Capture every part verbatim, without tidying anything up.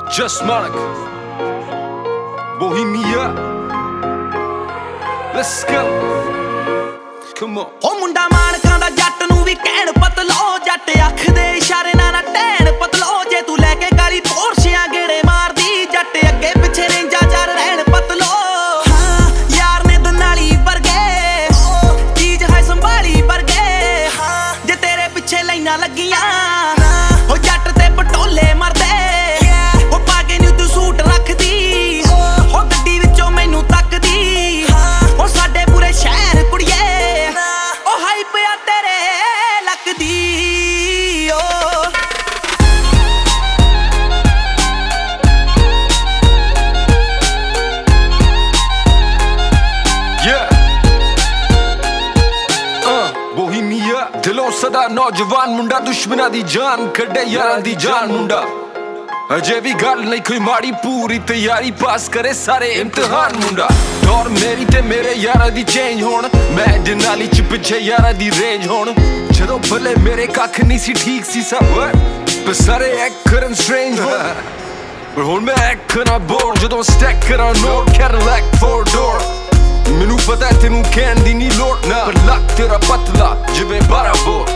Just Malik, Bohemia. Let's go. Come on. हो मुंडा मानकां दा जट नूं वी कहण पतलो जट अख दे इशारे नाल ना टहन पतलो जे तू लेके काली पोरशियां गेड़े मारदी जट अगे पिछे रेंजा चार रहन पतलो हां यार ने दनाली वर्गे चीज है संभाली वर्गे हां जे तेरे पिछे लाइनां लगियां हो जट ते पटोले मरदे हो पाके नी तू सूट रखदी हो गड्डी विचों मैनू तकदी हो साडे पूरे शहर कुड़िए दिलों सदा नौजवान मुंडा दुश्मना दी जान कड्डे यारां दी जान मुंडा अजे भी गल नहीं कोई माड़ी पूरी तैयारी पास करे सारे इम्तिहान मुंडा दौर मेरी ते मेरे यारां दी चेंज होण मैं जनाली च पिछे यारां दी रेंज होण जदों भले मेरे कख नहीं सी ठीक सी सब पर सारे एक्ट करन स्ट्रेंज होण पर हुण मैं एक्ट करा बोर जदों स्टैक करा नोट कैडिलैक फोर डोर मैनू पता है तेनू कहण दी नी लोड़ ना पर लक तेरा पतला जिवें बारह बोर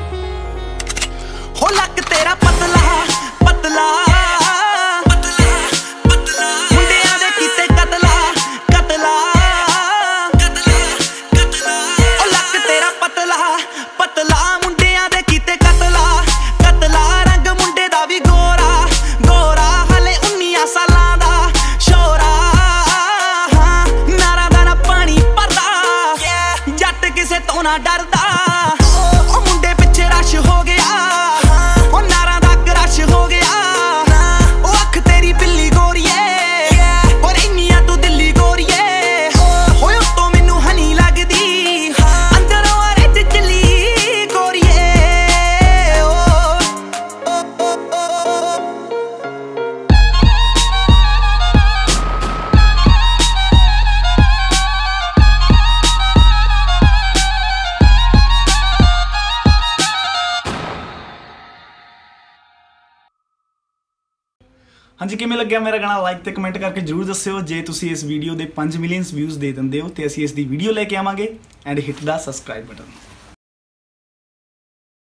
हो लक तेरा पतला पतला पतला पतला मुंडियां दे कीते कतला कतला कतला कतला ओ लक तेरा पतला पतला मुंडियां दे कीते कतला कतला रंग मुंडे दा वी गोरा गोरा हले उन्नीस सालां दा शोरा किसे तो ना डरदा ओ मुंडे पिछे रश हो गया ओ नारा दा क्रश हो गया ओ अख तेरी बिल्ली गोरीए और इन्नियां तू दिल्ली गोरीए ओ उत्तों मैनू हनी लगदी अंदरों रिज चली गोरीए हाँ जी किमें लग्या मेरा गाना लाइक ते कमेंट करके जरूर दस्सिओ जे तुसी इस वीडियो दे पांच मिलियन व्यूज़ दे दिंदे हो ते असीं इस दी वीडियो लेके आवांगे and hit the subscribe button.